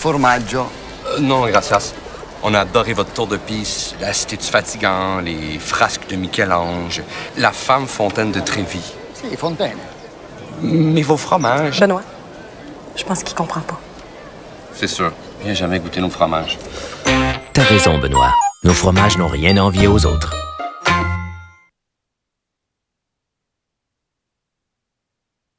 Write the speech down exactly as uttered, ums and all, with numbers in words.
Formaggio? Euh, non, gracias. On a adoré votre tour de piste, la cité du Fatigant, les frasques de Michel-Ange, la femme fontaine de Trévis. Si, Fontaine. Mais vos fromages... Benoît, je pense qu'il comprend pas. C'est sûr. Il n'a jamais goûté nos fromages. T'as raison, Benoît. Nos fromages n'ont rien à envier aux autres.